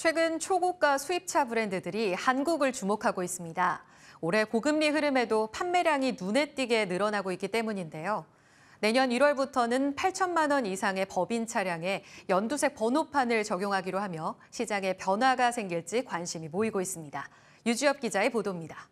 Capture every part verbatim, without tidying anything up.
최근 초고가 수입차 브랜드들이 한국을 주목하고 있습니다. 올해 고금리 흐름에도 판매량이 눈에 띄게 늘어나고 있기 때문인데요. 내년 일월부터는 팔천만 원 이상의 법인 차량에 연두색 번호판을 적용하기로 하며 시장에 변화가 생길지 관심이 모이고 있습니다. 유지엽 기자의 보도입니다.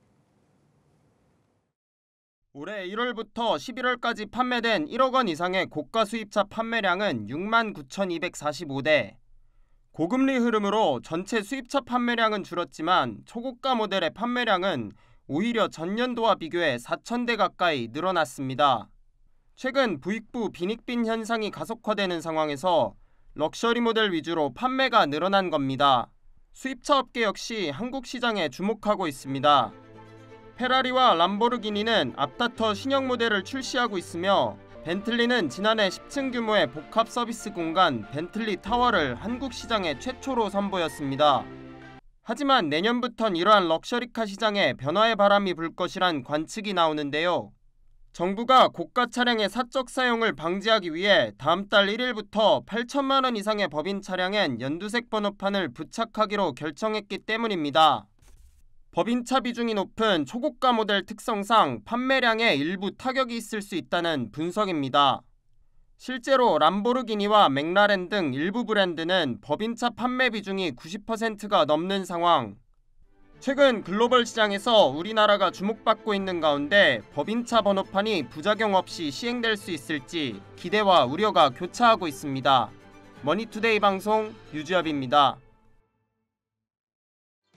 올해 일월부터 십일월까지 판매된 일억 원 이상의 고가 수입차 판매량은 육만 구천이백사십오 대. 고금리 흐름으로 전체 수입차 판매량은 줄었지만 초고가 모델의 판매량은 오히려 전년도와 비교해 사천 대 가까이 늘어났습니다. 최근 부익부 빈익빈 현상이 가속화되는 상황에서 럭셔리 모델 위주로 판매가 늘어난 겁니다. 수입차 업계 역시 한국 시장에 주목하고 있습니다. 페라리와 람보르기니는 앞다퉈 신형 모델을 출시하고 있으며 벤틀리는 지난해 십 층 규모의 복합 서비스 공간 벤틀리 타워를 한국 시장에 최초로 선보였습니다. 하지만 내년부턴 이러한 럭셔리카 시장에 변화의 바람이 불 것이란 관측이 나오는데요. 정부가 고가 차량의 사적 사용을 방지하기 위해 다음 달 일 일부터 팔천만 원 이상의 법인 차량엔 연두색 번호판을 부착하기로 결정했기 때문입니다. 법인차 비중이 높은 초고가 모델 특성상 판매량에 일부 타격이 있을 수 있다는 분석입니다. 실제로 람보르기니와 맥라렌 등 일부 브랜드는 법인차 판매 비중이 구십 퍼센트가 넘는 상황. 최근 글로벌 시장에서 우리나라가 주목받고 있는 가운데 법인차 번호판이 부작용 없이 시행될 수 있을지 기대와 우려가 교차하고 있습니다. 머니투데이 방송 유지엽입니다.